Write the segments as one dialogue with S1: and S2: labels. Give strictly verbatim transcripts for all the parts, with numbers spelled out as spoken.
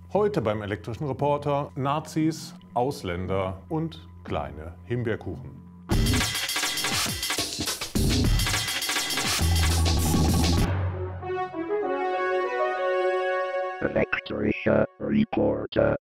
S1: Heute beim Elektrischen Reporter Nazis, Ausländer und kleine Himbeerkuchen.
S2: Elektrischer Reporter.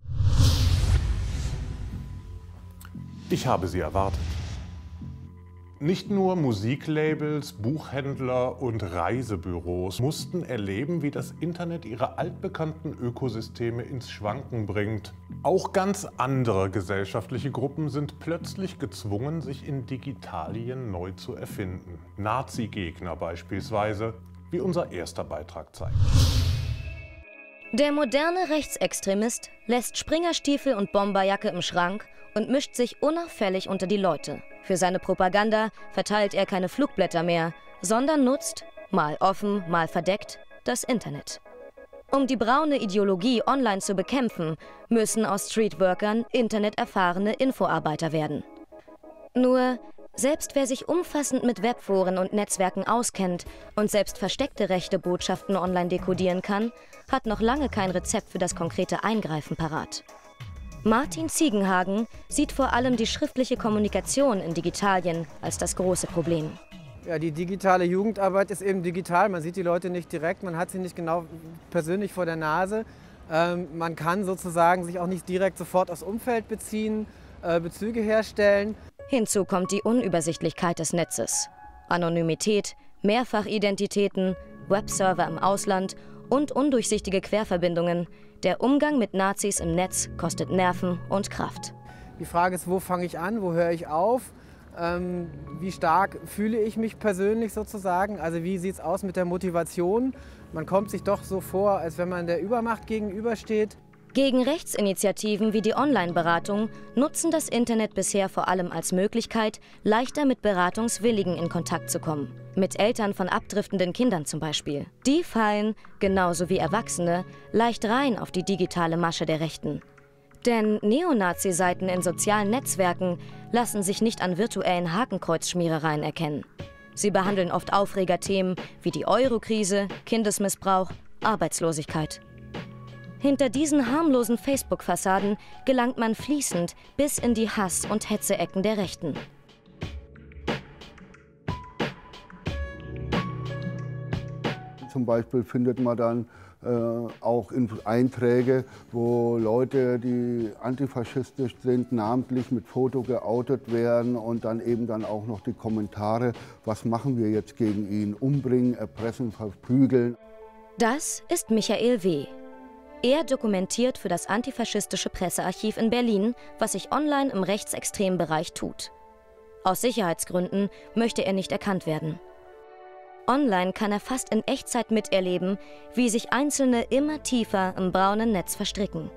S1: Ich habe sie erwartet. Nicht nur Musiklabels, Buchhändler und Reisebüros mussten erleben, wie das Internet ihre altbekannten Ökosysteme ins Schwanken bringt. Auch ganz andere gesellschaftliche Gruppen sind plötzlich gezwungen, sich in Digitalien neu zu erfinden. Nazi-Gegner beispielsweise, wie unser erster Beitrag zeigt.
S3: Der moderne Rechtsextremist lässt Springerstiefel und Bomberjacke im Schrank und mischt sich unauffällig unter die Leute. Für seine Propaganda verteilt er keine Flugblätter mehr, sondern nutzt, mal offen, mal verdeckt, das Internet. Um die braune Ideologie online zu bekämpfen, müssen aus Streetworkern interneterfahrene Infoarbeiter werden. Nur, selbst wer sich umfassend mit Webforen und Netzwerken auskennt und selbst versteckte rechte Botschaften online dekodieren kann, hat noch lange kein Rezept für das konkrete Eingreifen parat. Martin Ziegenhagen sieht vor allem die schriftliche Kommunikation in Digitalien als das große Problem.
S4: Ja, die digitale Jugendarbeit ist eben digital. Man sieht die Leute nicht direkt, man hat sie nicht genau persönlich vor der Nase. Ähm, man kann sozusagen sich auch nicht direkt sofort aufs Umfeld beziehen, äh, Bezüge herstellen.
S3: Hinzu kommt die Unübersichtlichkeit des Netzes. Anonymität, Mehrfachidentitäten, Webserver im Ausland und undurchsichtige Querverbindungen. Der Umgang mit Nazis im Netz kostet Nerven und Kraft.
S4: Die Frage ist, wo fange ich an, wo höre ich auf? Ähm, wie stark fühle ich mich persönlich sozusagen? Also wie sieht es aus mit der Motivation? Man kommt sich doch so vor, als wenn man der Übermacht gegenübersteht.
S3: Gegen Rechtsinitiativen wie die Online-Beratung nutzen das Internet bisher vor allem als Möglichkeit, leichter mit Beratungswilligen in Kontakt zu kommen. Mit Eltern von abdriftenden Kindern zum Beispiel. Die fallen, genauso wie Erwachsene, leicht rein auf die digitale Masche der Rechten. Denn Neonazi-Seiten in sozialen Netzwerken lassen sich nicht an virtuellen Hakenkreuzschmierereien erkennen. Sie behandeln oft Aufregerthemen wie die Euro-Krise, Kindesmissbrauch, Arbeitslosigkeit. Hinter diesen harmlosen Facebook-Fassaden gelangt man fließend bis in die Hass- und Hetze-Ecken der Rechten.
S5: Zum Beispiel findet man dann äh, auch in Einträge, wo Leute, die antifaschistisch sind, namentlich mit Foto geoutet werden und dann eben dann auch noch die Kommentare, was machen wir jetzt gegen ihn, umbringen, erpressen, verprügeln.
S3: Das ist Michael W. Er dokumentiert für das antifaschistische Pressearchiv in Berlin, was sich online im rechtsextremen Bereich tut. Aus Sicherheitsgründen möchte er nicht erkannt werden. Online kann er fast in Echtzeit miterleben, wie sich Einzelne immer tiefer im braunen Netz verstricken.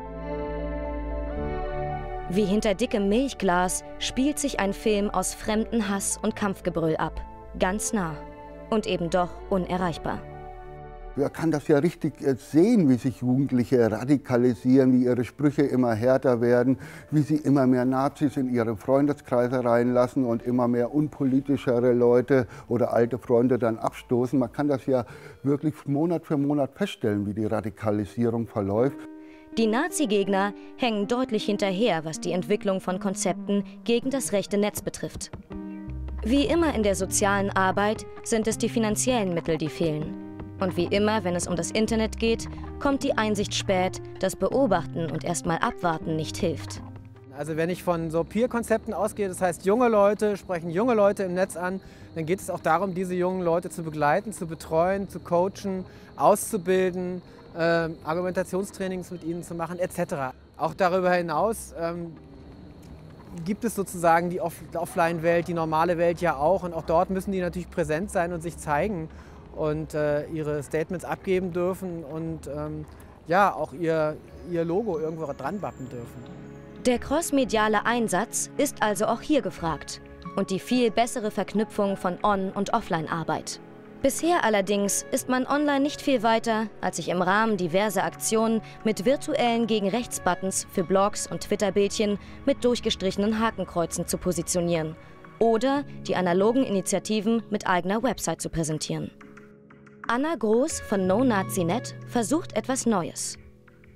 S3: Wie hinter dickem Milchglas spielt sich ein Film aus Fremdenhass und Kampfgebrüll ab. Ganz nah und eben doch unerreichbar.
S5: Man kann das ja richtig sehen, wie sich Jugendliche radikalisieren, wie ihre Sprüche immer härter werden, wie sie immer mehr Nazis in ihre Freundeskreise reinlassen und immer mehr unpolitischere Leute oder alte Freunde dann abstoßen. Man kann das ja wirklich Monat für Monat feststellen, wie die Radikalisierung verläuft.
S3: Die Nazi-Gegner hängen deutlich hinterher, was die Entwicklung von Konzepten gegen das rechte Netz betrifft. Wie immer in der sozialen Arbeit sind es die finanziellen Mittel, die fehlen. Und wie immer, wenn es um das Internet geht, kommt die Einsicht spät, dass Beobachten und erstmal Abwarten nicht hilft.
S4: Also wenn ich von so Peer-Konzepten ausgehe, das heißt junge Leute sprechen junge Leute im Netz an, dann geht es auch darum, diese jungen Leute zu begleiten, zu betreuen, zu coachen, auszubilden, äh, Argumentationstrainings mit ihnen zu machen et cetera. Auch darüber hinaus ähm, gibt es sozusagen die Off- Offline-Welt, die normale Welt ja auch. Und auch dort müssen die natürlich präsent sein und sich zeigen und äh, ihre Statements abgeben dürfen und ähm, ja, auch ihr, ihr Logo irgendwo dran bappen dürfen.
S3: Der crossmediale Einsatz ist also auch hier gefragt und die viel bessere Verknüpfung von On- und Offline-Arbeit. Bisher allerdings ist man online nicht viel weiter, als sich im Rahmen diverser Aktionen mit virtuellen Gegen-Rechts-Buttons für Blogs und Twitter-Bildchen mit durchgestrichenen Hakenkreuzen zu positionieren oder die analogen Initiativen mit eigener Website zu präsentieren. Anna Groß von No Nazi Net versucht etwas Neues.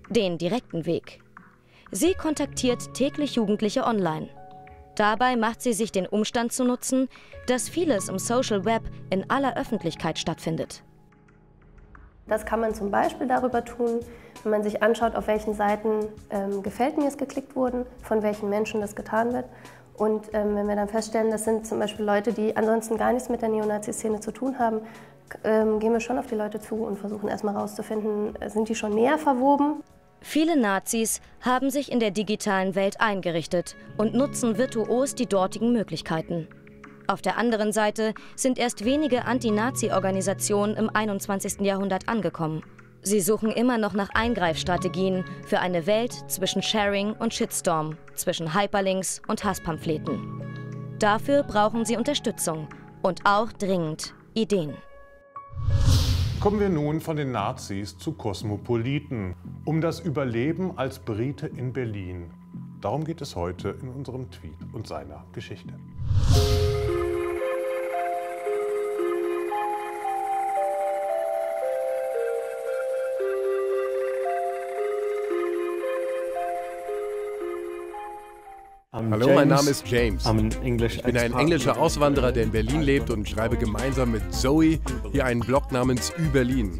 S3: Den direkten Weg. Sie kontaktiert täglich Jugendliche online. Dabei macht sie sich den Umstand zu Nutzen, dass vieles im Social Web in aller Öffentlichkeit stattfindet.
S6: Das kann man zum Beispiel darüber tun, wenn man sich anschaut, auf welchen Seiten ähm, Gefällt mir's geklickt wurden, von welchen Menschen das getan wird. Und ähm, wenn wir dann feststellen, das sind zum Beispiel Leute, die ansonsten gar nichts mit der Neonazi-Szene zu tun haben, ähm, gehen wir schon auf die Leute zu und versuchen erstmal herauszufinden, sind die schon näher verwoben?
S3: Viele Nazis haben sich in der digitalen Welt eingerichtet und nutzen virtuos die dortigen Möglichkeiten. Auf der anderen Seite sind erst wenige Anti-Nazi-Organisationen im einundzwanzigsten Jahrhundert angekommen. Sie suchen immer noch nach Eingreifstrategien für eine Welt zwischen Sharing und Shitstorm, zwischen Hyperlinks und Hasspamphleten. Dafür brauchen sie Unterstützung und auch dringend Ideen.
S1: Kommen wir nun von den Nazis zu Kosmopoliten, um das Überleben als Brite in Berlin. Darum geht es heute in unserem Tweet und seiner Geschichte.
S7: Hallo, mein Name ist James. Ich bin ein englischer Auswanderer, der in Berlin lebt und schreibe gemeinsam mit Zoe hier einen Blog namens Überlin.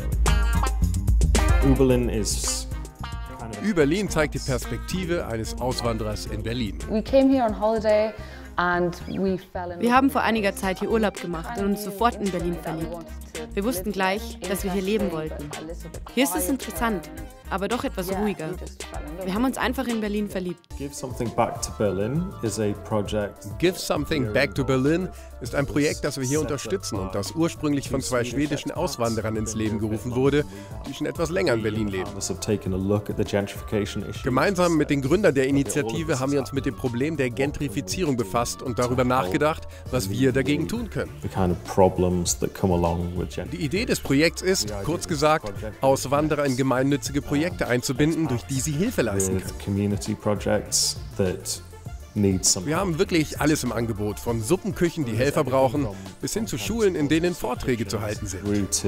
S7: Überlin zeigt die Perspektive eines Auswanderers in Berlin.
S8: Wir haben vor einiger Zeit hier Urlaub gemacht und uns sofort in Berlin verliebt. Wir wussten gleich, dass wir hier leben wollten. Hier ist es interessant, aber doch etwas ruhiger. Wir haben uns einfach in Berlin verliebt.
S7: Give Something Back to Berlin is a project. Give Something Back to Berlin ist ein Projekt, das wir hier unterstützen und das ursprünglich von zwei schwedischen Auswanderern ins Leben gerufen wurde, die schon etwas länger in Berlin leben. Gemeinsam mit den Gründern der Initiative haben wir uns mit dem Problem der Gentrifizierung befasst und darüber nachgedacht, was wir dagegen tun können. Die Idee des Projekts ist, kurz gesagt, Auswanderer in gemeinnützige Projekte einzubinden, durch die sie Hilfe leisten können. Wir haben wirklich alles im Angebot, von Suppenküchen, die Helfer brauchen, bis hin zu Schulen, in denen Vorträge zu halten sind.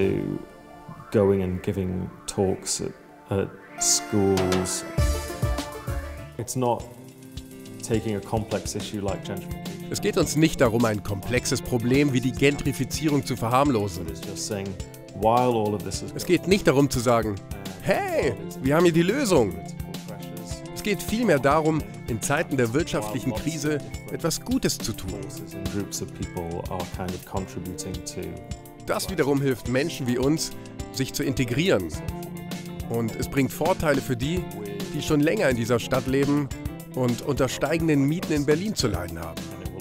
S7: Es geht uns nicht darum, ein komplexes Problem wie die Gentrifizierung zu verharmlosen. Es geht nicht darum zu sagen, hey, wir haben hier die Lösung. Es geht vielmehr darum, in Zeiten der wirtschaftlichen Krise etwas Gutes zu tun. Das wiederum hilft Menschen wie uns, sich zu integrieren. Und es bringt Vorteile für die, die schon länger in dieser Stadt leben und unter steigenden Mieten in Berlin zu leiden haben.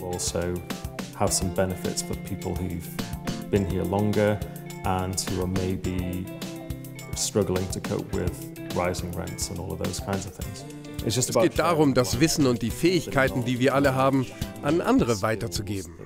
S9: And who are maybe struggling to cope with rising rents and all of those kinds of things.
S7: Es geht darum, das Wissen und die Fähigkeiten, die wir alle haben, an andere weiterzugeben.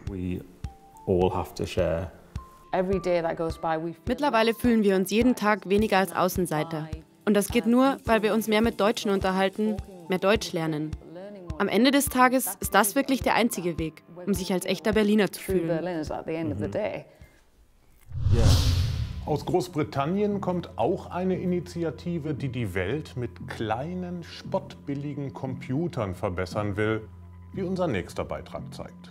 S8: Mittlerweile fühlen wir uns jeden Tag weniger als Außenseiter. Und das geht nur, weil wir uns mehr mit Deutschen unterhalten, mehr Deutsch lernen. Am Ende des Tages ist das wirklich der einzige Weg, um sich als echter Berliner zu fühlen.
S1: Mhm. Aus Großbritannien kommt auch eine Initiative, die die Welt mit kleinen, spottbilligen Computern verbessern will, wie unser nächster Beitrag zeigt.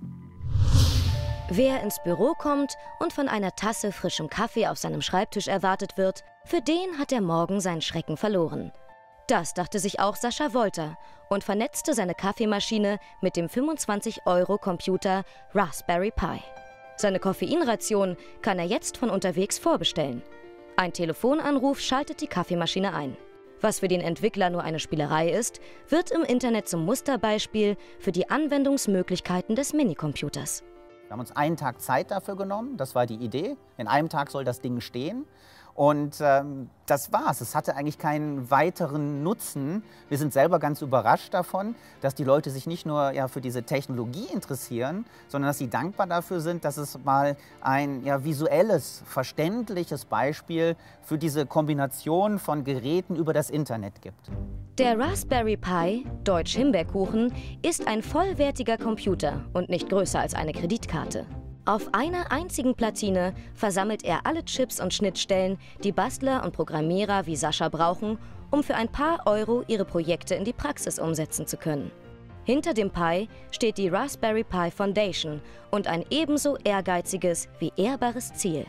S3: Wer ins Büro kommt und von einer Tasse frischem Kaffee auf seinem Schreibtisch erwartet wird, für den hat der Morgen seinen Schrecken verloren. Das dachte sich auch Sascha Wolter und vernetzte seine Kaffeemaschine mit dem fünfundzwanzig Euro Computer Raspberry Pi. Seine Koffeinration kann er jetzt von unterwegs vorbestellen. Ein Telefonanruf schaltet die Kaffeemaschine ein. Was für den Entwickler nur eine Spielerei ist, wird im Internet zum Musterbeispiel für die Anwendungsmöglichkeiten des Minicomputers.
S10: Wir haben uns einen Tag Zeit dafür genommen, das war die Idee. In einem Tag soll das Ding stehen. Und ähm, das war's. Es hatte eigentlich keinen weiteren Nutzen. Wir sind selber ganz überrascht davon, dass die Leute sich nicht nur ja, für diese Technologie interessieren, sondern dass sie dankbar dafür sind, dass es mal ein ja, visuelles, verständliches Beispiel für diese Kombination von Geräten über das Internet gibt.
S3: Der Raspberry Pi, deutsch Himbeerkuchen, ist ein vollwertiger Computer und nicht größer als eine Kreditkarte. Auf einer einzigen Platine versammelt er alle Chips und Schnittstellen, die Bastler und Programmierer wie Sascha brauchen, um für ein paar Euro ihre Projekte in die Praxis umsetzen zu können. Hinter dem Pi steht die Raspberry Pi Foundation und ein ebenso ehrgeiziges wie ehrbares Ziel.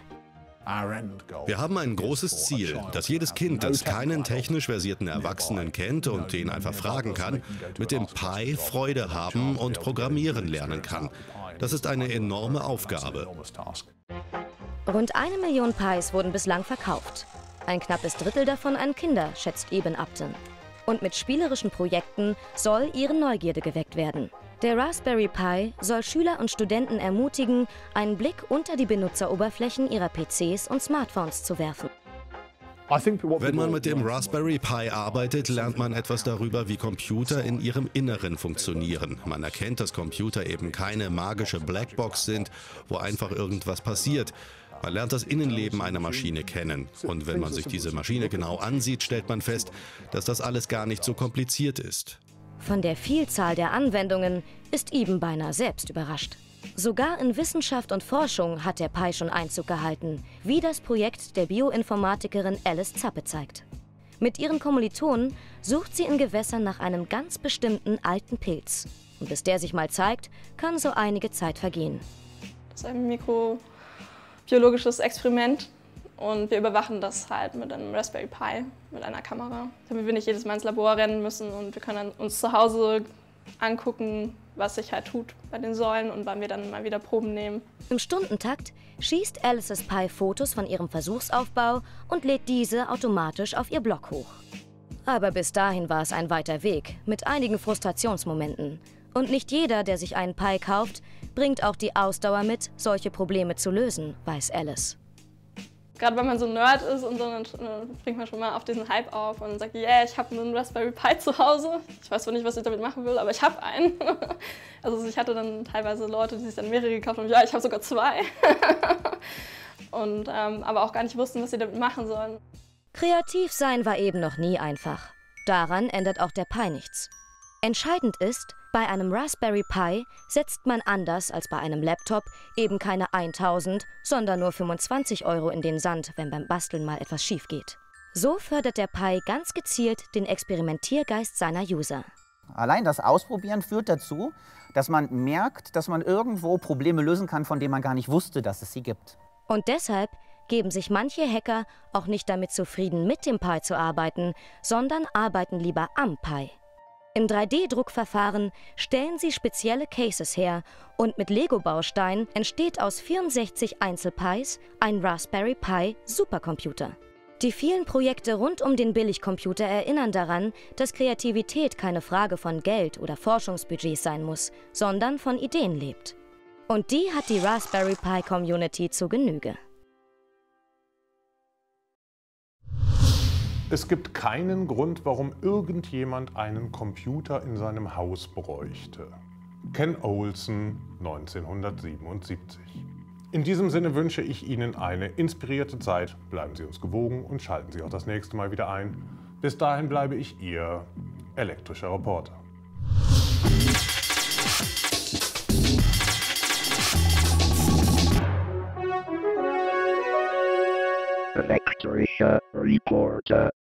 S11: Wir haben ein großes Ziel, dass jedes Kind, das keinen technisch versierten Erwachsenen kennt und den einfach fragen kann, mit dem Pi Freude haben und programmieren lernen kann. Das ist eine enorme Aufgabe.
S3: Rund eine Million Pis wurden bislang verkauft. Ein knappes Drittel davon an Kinder, schätzt Eben Upton. Und mit spielerischen Projekten soll ihre Neugierde geweckt werden. Der Raspberry Pi soll Schüler und Studenten ermutigen, einen Blick unter die Benutzeroberflächen ihrer P Cs und Smartphones zu werfen.
S11: Wenn man mit dem Raspberry Pi arbeitet, lernt man etwas darüber, wie Computer in ihrem Inneren funktionieren. Man erkennt, dass Computer eben keine magische Blackbox sind, wo einfach irgendwas passiert. Man lernt das Innenleben einer Maschine kennen. Und wenn man sich diese Maschine genau ansieht, stellt man fest, dass das alles gar nicht so kompliziert ist.
S3: Von der Vielzahl der Anwendungen ist Eben beinahe selbst überrascht. Sogar in Wissenschaft und Forschung hat der Pi schon Einzug gehalten, wie das Projekt der Bioinformatikerin Alice Zappe zeigt. Mit ihren Kommilitonen sucht sie in Gewässern nach einem ganz bestimmten alten Pilz. Und bis der sich mal zeigt, kann so einige Zeit vergehen.
S12: Das ist ein mikrobiologisches Experiment. Und wir überwachen das halt mit einem Raspberry Pi, mit einer Kamera, damit wir nicht jedes Mal ins Labor rennen müssen und wir können dann uns zu Hause angucken, was sich halt tut bei den Säulen und wann wir dann mal wieder Proben nehmen.
S3: Im Stundentakt schießt Alice's Pi Fotos von ihrem Versuchsaufbau und lädt diese automatisch auf ihr Blog hoch. Aber bis dahin war es ein weiter Weg, mit einigen Frustrationsmomenten. Und nicht jeder, der sich einen Pi kauft, bringt auch die Ausdauer mit, solche Probleme zu lösen, weiß Alice.
S12: Gerade wenn man so ein Nerd ist und so, dann springt man schon mal auf diesen Hype auf und sagt, yeah, ich habe einen Raspberry Pi zu Hause. Ich weiß zwar nicht, was ich damit machen will, aber ich habe einen. Also ich hatte dann teilweise Leute, die sich dann mehrere gekauft haben. Ja, ich habe sogar zwei. und, ähm, aber auch gar nicht wussten, was sie damit machen sollen.
S3: Kreativ sein war eben noch nie einfach. Daran ändert auch der Pi nichts. Entscheidend ist, bei einem Raspberry Pi setzt man anders als bei einem Laptop eben keine tausend, sondern nur fünfundzwanzig Euro in den Sand, wenn beim Basteln mal etwas schief geht. So fördert der Pi ganz gezielt den Experimentiergeist seiner User.
S10: Allein das Ausprobieren führt dazu, dass man merkt, dass man irgendwo Probleme lösen kann, von denen man gar nicht wusste, dass es sie gibt.
S3: Und deshalb geben sich manche Hacker auch nicht damit zufrieden, mit dem Pi zu arbeiten, sondern arbeiten lieber am Pi. Im drei D Druckverfahren stellen sie spezielle Cases her und mit Lego-Bausteinen entsteht aus vierundsechzig Einzel-Pis ein Raspberry Pi Supercomputer. Die vielen Projekte rund um den Billigcomputer erinnern daran, dass Kreativität keine Frage von Geld oder Forschungsbudgets sein muss, sondern von Ideen lebt. Und die hat die Raspberry Pi Community zu Genüge.
S1: Es gibt keinen Grund, warum irgendjemand einen Computer in seinem Haus bräuchte. Ken Olsen, neunzehnhundertsiebenundsiebzig. In diesem Sinne wünsche ich Ihnen eine inspirierte Zeit. Bleiben Sie uns gewogen und schalten Sie auch das nächste Mal wieder ein. Bis dahin bleibe ich Ihr elektrischer Reporter.
S2: Elektrischer Reporter.